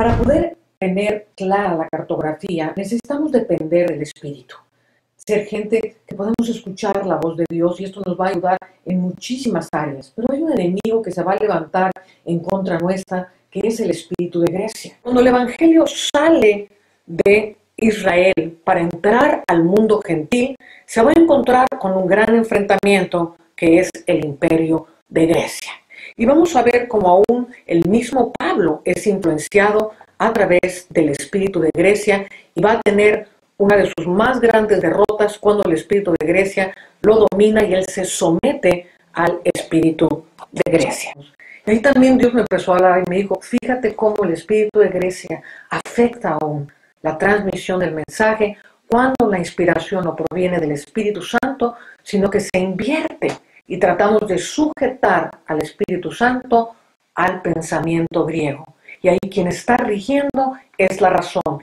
Para poder tener clara la cartografía, necesitamos depender del Espíritu. Ser gente que podemos escuchar la voz de Dios, y esto nos va a ayudar en muchísimas áreas. Pero hay un enemigo que se va a levantar en contra nuestra, que es el espíritu de Grecia. Cuando el Evangelio sale de Israel para entrar al mundo gentil, se va a encontrar con un gran enfrentamiento que es el imperio de Grecia. Y vamos a ver cómo aún el mismo Pablo es influenciado a través del espíritu de Grecia y va a tener una de sus más grandes derrotas cuando el espíritu de Grecia lo domina y él se somete al espíritu de Grecia. Y ahí también Dios me empezó a hablar y me dijo, fíjate cómo el espíritu de Grecia afecta aún la transmisión del mensaje cuando la inspiración no proviene del Espíritu Santo, sino que se invierte y tratamos de sujetar al Espíritu Santo al pensamiento griego. Y ahí quien está rigiendo es la razón.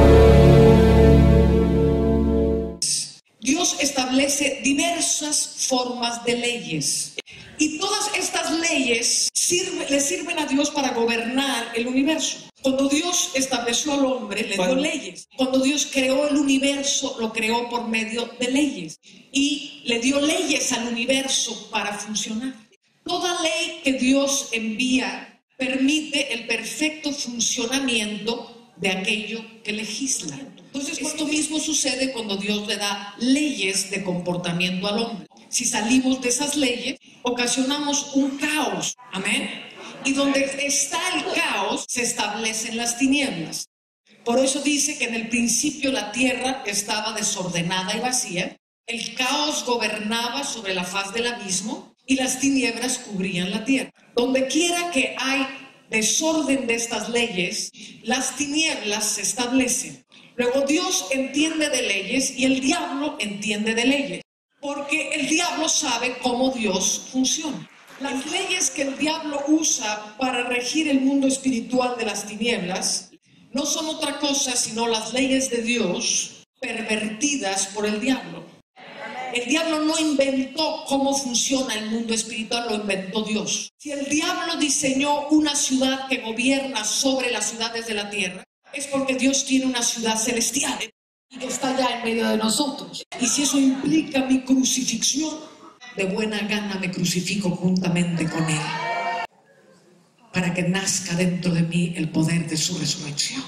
Dios establece diversas formas de leyes y todas estas leyes le sirven a Dios para gobernar el universo. Cuando Dios estableció al hombre, le dio leyes. Cuando Dios creó el universo, lo creó por medio de leyes y le dio leyes al universo para funcionar. Toda ley que Dios envía permite el perfecto funcionamiento de aquello que legisla. Entonces, esto mismo sucede cuando Dios le da leyes de comportamiento al hombre. Si salimos de esas leyes, ocasionamos un caos. Amén. Y donde está el caos, se establecen las tinieblas. Por eso dice que en el principio la tierra estaba desordenada y vacía. El caos gobernaba sobre la faz del abismo y las tinieblas cubrían la tierra. Donde quiera que hay desorden de estas leyes, las tinieblas se establecen. Luego Dios entiende de leyes y el diablo entiende de leyes, porque el diablo sabe cómo Dios funciona. Las leyes que el diablo usa para regir el mundo espiritual de las tinieblas no son otra cosa sino las leyes de Dios pervertidas por el diablo. El diablo no inventó cómo funciona el mundo espiritual, lo inventó Dios. Si el diablo diseñó una ciudad que gobierna sobre las ciudades de la tierra, es porque Dios tiene una ciudad celestial y que está ya en medio de nosotros. Y si eso implica mi crucifixión, de buena gana me crucifico juntamente con Él, para que nazca dentro de mí el poder de su resurrección.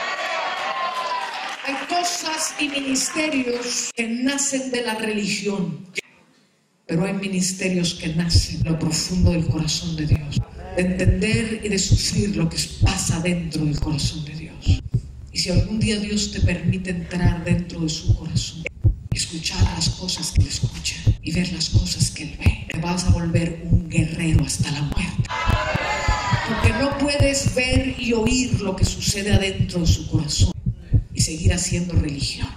Hay cosas y ministerios que nacen de la religión, pero hay ministerios que nacen de lo profundo del corazón de Dios, de entender y de sufrir lo que pasa dentro del corazón de Dios. Y si algún día Dios te permite entrar dentro de su corazón, escuchar las cosas que Él escucha y ver las cosas que Él ve, te vas a volver un guerrero hasta la muerte. Porque no puedes ver y oír lo que sucede adentro de su corazón y seguir haciendo religión.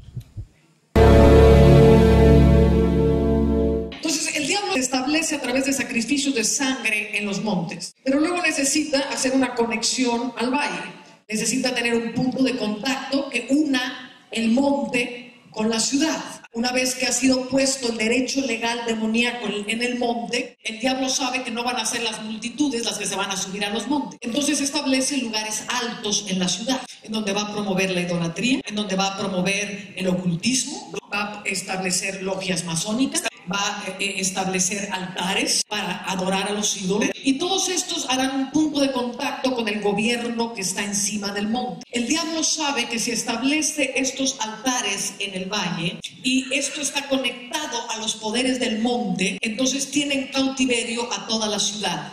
Entonces el diablo se establece a través de sacrificios de sangre en los montes, pero luego necesita hacer una conexión al valle. Necesita tener un punto de contacto que una el monte con la ciudad. Una vez que ha sido puesto el derecho legal demoníaco en el monte, el diablo sabe que no van a ser las multitudes las que se van a subir a los montes. Entonces establece lugares altos en la ciudad, en donde va a promover la idolatría, en donde va a promover el ocultismo, va a establecer logias masónicas, va a establecer altares para adorar a los ídolos, y todos estos harán un punto de contacto con el gobierno que está encima del monte. El diablo sabe que si establece estos altares en el valle y esto está conectado a los poderes del monte, entonces tiene en cautiverio a toda la ciudad.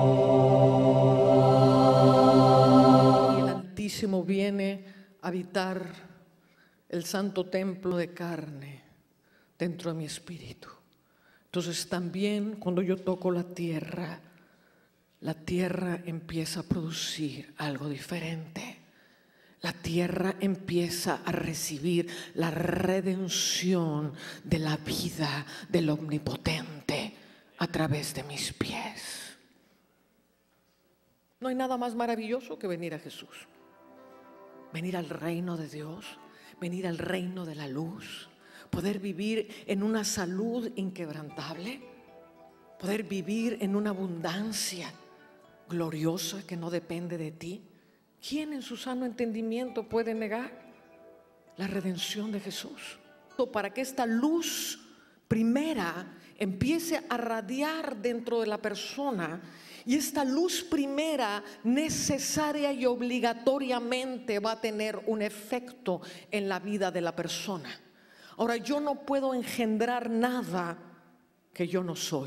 El Altísimo viene a habitar el santo templo de carne dentro de mi espíritu. Entonces también cuando yo toco la tierra empieza a producir algo diferente. La tierra empieza a recibir la redención de la vida del Omnipotente a través de mis pies. No hay nada más maravilloso que venir a Jesús, venir al reino de Dios, venir al reino de la luz, poder vivir en una salud inquebrantable, poder vivir en una abundancia gloriosa que no depende de ti ¿Quién en su sano entendimiento puede negar la redención de Jesús? Para que esta luz primera empiece a radiar dentro de la persona, y esta luz primera necesaria y obligatoriamente va a tener un efecto en la vida de la persona. Ahora, yo no puedo engendrar nada que yo no soy.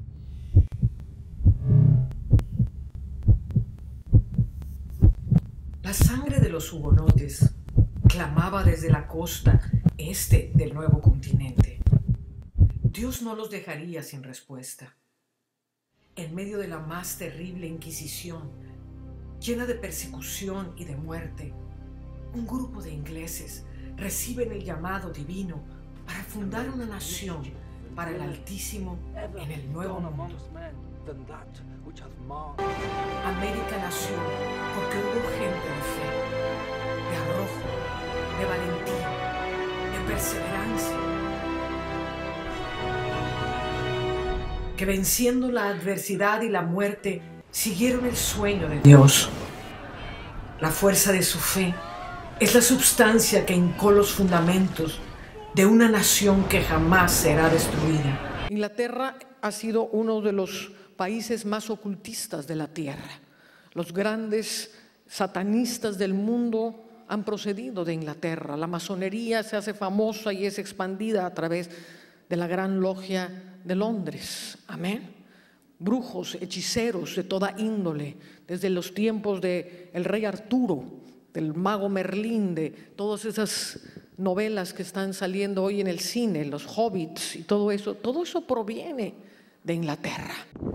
La sangre de los hugonotes clamaba desde la costa este del nuevo continente. Dios no los dejaría sin respuesta. En medio de la más terrible Inquisición, llena de persecución y de muerte, un grupo de ingleses reciben el llamado divino para fundar una nación para el Altísimo en el Nuevo Mundo. América nació porque hubo gente de fe, de arrojo, de valentía, de perseverancia, que venciendo la adversidad y la muerte siguieron el sueño de Dios. La fuerza de su fe es la substancia que hincó los fundamentos de una nación que jamás será destruida. Inglaterra ha sido uno de los países más ocultistas de la tierra. Los grandes satanistas del mundo han procedido de Inglaterra. La masonería se hace famosa y es expandida a través de la Gran Logia de Londres. Amén. Brujos, hechiceros de toda índole, desde los tiempos del rey Arturo, del mago Merlín, de todas esas novelas que están saliendo hoy en el cine, los hobbits y todo eso proviene de Inglaterra.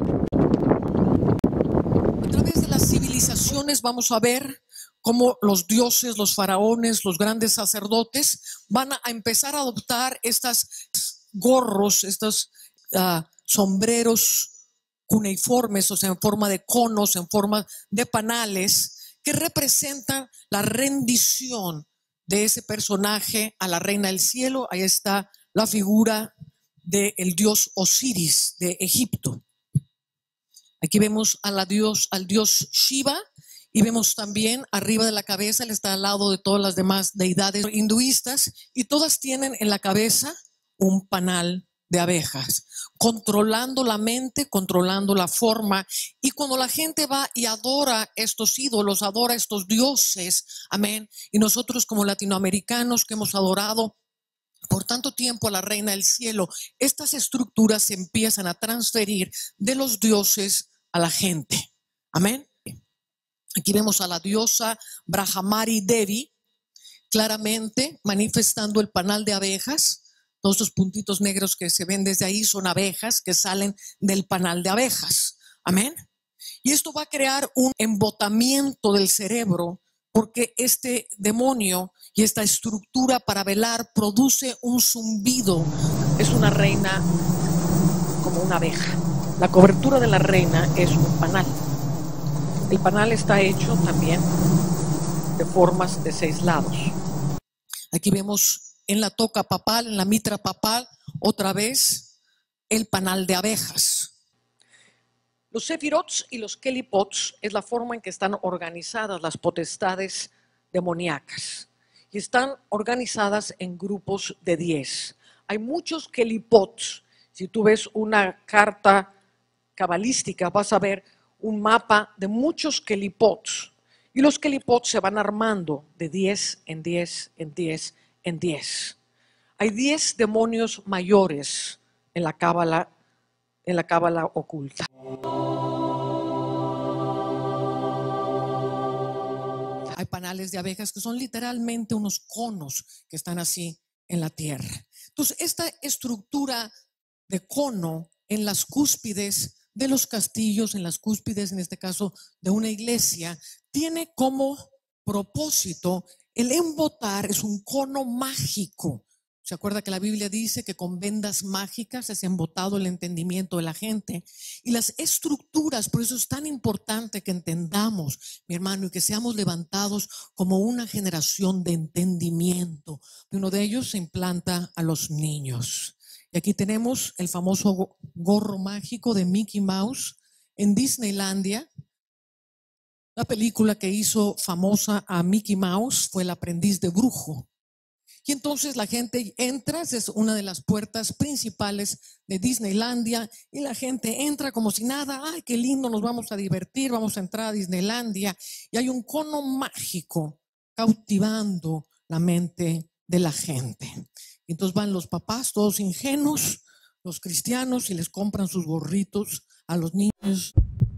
A través de las civilizaciones vamos a ver cómo los dioses, los faraones, los grandes sacerdotes van a empezar a adoptar estos gorros, estos sombreros cuneiformes, o sea, en forma de conos, en forma de panales, que representan la rendición de ese personaje a la reina del cielo. Ahí está la figura del dios Osiris de Egipto. Aquí vemos al dios Shiva, y vemos también arriba de la cabeza, él está al lado de todas las demás deidades hinduistas, y todas tienen en la cabeza un panal de abejas, controlando la mente, controlando la forma. Y cuando la gente va y adora estos ídolos, adora estos dioses, amén, y nosotros como latinoamericanos que hemos adorado por tanto tiempo a la reina del cielo, estas estructuras se empiezan a transferir de los dioses a la gente, amén. Aquí vemos a la diosa Brahmari Devi claramente manifestando el panal de abejas. Todos estos puntitos negros que se ven desde ahí son abejas que salen del panal de abejas. Amén. Y esto va a crear un embotamiento del cerebro, porque este demonio y esta estructura para velar produce un zumbido. Es una reina como una abeja. La cobertura de la reina es un panal. El panal está hecho también de formas de 6 lados. Aquí vemos en la toca papal, en la mitra papal, otra vez el panal de abejas. Los sefirots y los kelipots es la forma en que están organizadas las potestades demoníacas, y están organizadas en grupos de 10. Hay muchos kelipots. Si tú ves una carta cabalística, vas a ver un mapa de muchos kelipots, y los kelipots se van armando de 10 en 10 en 10 en 10. Hay 10 demonios mayores en la cábala oculta. Hay panales de abejas que son literalmente unos conos que están así en la tierra. Entonces, esta estructura de cono en las cúspides de los castillos, en las cúspides, en este caso, de una iglesia, tiene como propósito el embotar. Es un cono mágico. ¿Se acuerda que la Biblia dice que con vendas mágicas es embotado el entendimiento de la gente? Y las estructuras, por eso es tan importante que entendamos, mi hermano, y que seamos levantados como una generación de entendimiento. Uno de ellos se implanta a los niños. Y aquí tenemos el famoso gorro mágico de Mickey Mouse en Disneylandia. La película que hizo famosa a Mickey Mouse fue El aprendiz de brujo. Y entonces la gente entra, esa es una de las puertas principales de Disneylandia, y la gente entra como si nada. Ay, qué lindo, nos vamos a divertir, vamos a entrar a Disneylandia. Y hay un cono mágico cautivando la mente de la gente. Y entonces van los papás, todos ingenuos, los cristianos, y les compran sus gorritos a los niños.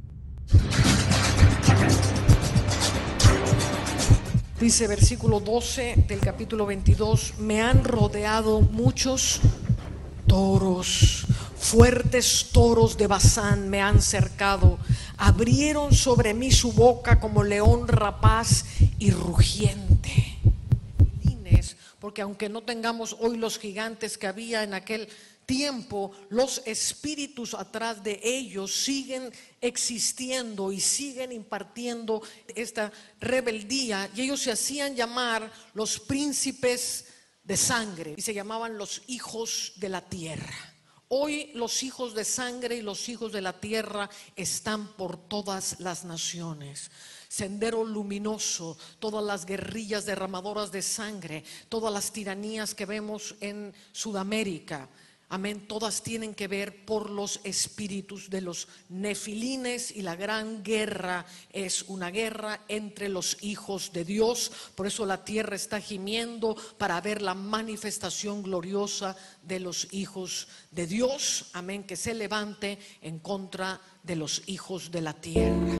Dice versículo 12 del capítulo 22, me han rodeado muchos toros, fuertes toros de Basán me han cercado, abrieron sobre mí su boca como león rapaz y rugiente. Porque aunque no tengamos hoy los gigantes que había en aquel tiempo, los espíritus atrás de ellos siguen existiendo y siguen impartiendo esta rebeldía, y ellos se hacían llamar los príncipes de sangre y se llamaban los hijos de la tierra. Hoy los hijos de sangre y los hijos de la tierra están por todas las naciones. Sendero Luminoso, todas las guerrillas derramadoras de sangre, todas las tiranías que vemos en Sudamérica, amén, todas tienen que ver por los espíritus de los nefilines, y la gran guerra es una guerra entre los hijos de Dios. Por eso la tierra está gimiendo para ver la manifestación gloriosa de los hijos de Dios, amén, que se levante en contra de los hijos de la tierra.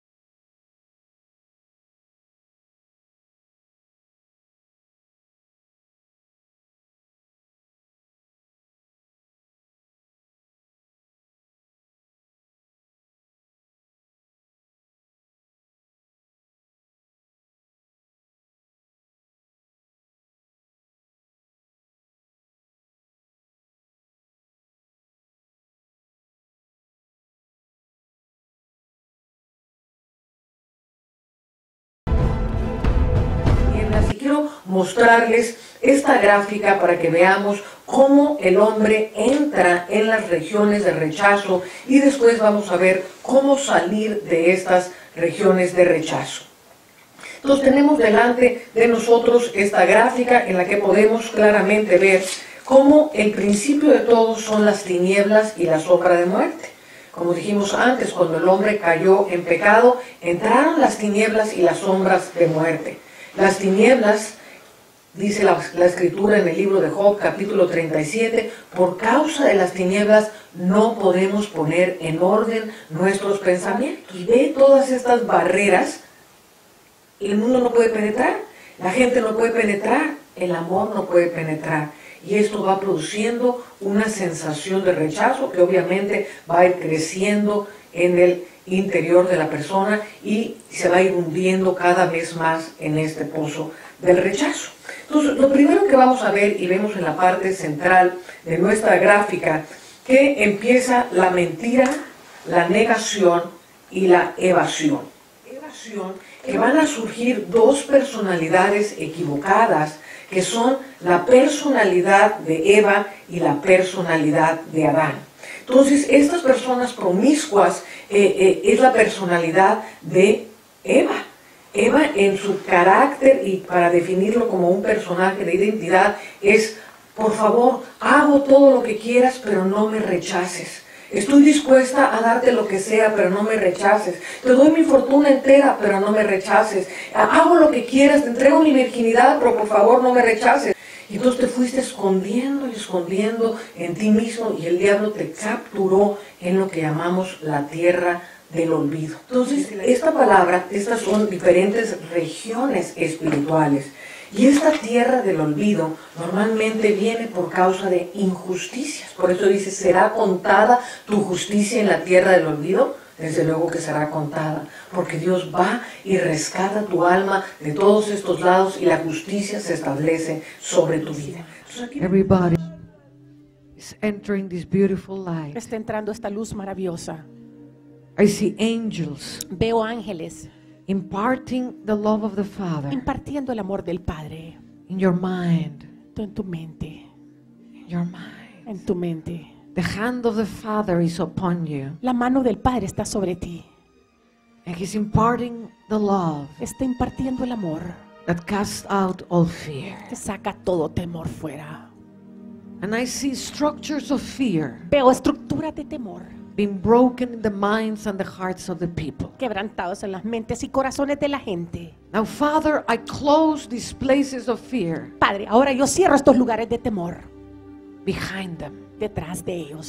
Quiero mostrarles esta gráfica para que veamos cómo el hombre entra en las regiones de rechazo, y después vamos a ver cómo salir de estas regiones de rechazo. Entonces tenemos delante de nosotros esta gráfica en la que podemos claramente ver cómo el principio de todo son las tinieblas y la sombra de muerte. Como dijimos antes, cuando el hombre cayó en pecado, entraron las tinieblas y las sombras de muerte. Las tinieblas, dice la escritura en el libro de Job, capítulo 37, por causa de las tinieblas no podemos poner en orden nuestros pensamientos. Y ve todas estas barreras, el mundo no puede penetrar, la gente no puede penetrar, el amor no puede penetrar. Y esto va produciendo una sensación de rechazo que obviamente va a ir creciendo en el interior de la persona y se va a ir hundiendo cada vez más en este pozo del rechazo. Entonces, lo primero que vamos a ver, y vemos en la parte central de nuestra gráfica, que empieza la mentira, la negación y la evasión. Que van a surgir dos personalidades equivocadas, que son la personalidad de Eva y la personalidad de Adán. Entonces, estas personas promiscuas es la personalidad de Eva. Eva, en su carácter, y para definirlo como un personaje de identidad, es: por favor, hago todo lo que quieras, pero no me rechaces. Estoy dispuesta a darte lo que sea, pero no me rechaces. Te doy mi fortuna entera, pero no me rechaces. Hago lo que quieras, te entrego mi virginidad, pero por favor no me rechaces. Y entonces te fuiste escondiendo y escondiendo en ti mismo, y el diablo te capturó en lo que llamamos la tierra del olvido. Entonces, esta palabra, estas son diferentes regiones espirituales. Y esta tierra del olvido normalmente viene por causa de injusticias. Por eso dice: ¿será contada tu justicia en la tierra del olvido? Desde luego que será contada, porque Dios va y rescata tu alma de todos estos lados, y la justicia se establece sobre tu vida. Everybody is entering this beautiful light. Está entrando esta luz maravillosa. I see angels Veo ángeles imparting the love of the Father impartiendo el amor del Padre in your mind, en tu mente, in your mind. en tu mente. The hand of the Father is upon you, La mano del Padre está sobre ti, And He's imparting the love Está impartiendo el amor that casts out all fear. que saca todo temor fuera. And I see structures of fear Veo estructuras de temor being broken in the minds and the hearts of the people. quebrantados en las mentes y corazones de la gente. Now, Father, I close these places of fear Padre, ahora yo cierro estos lugares de temor behind them. detrás de ellos.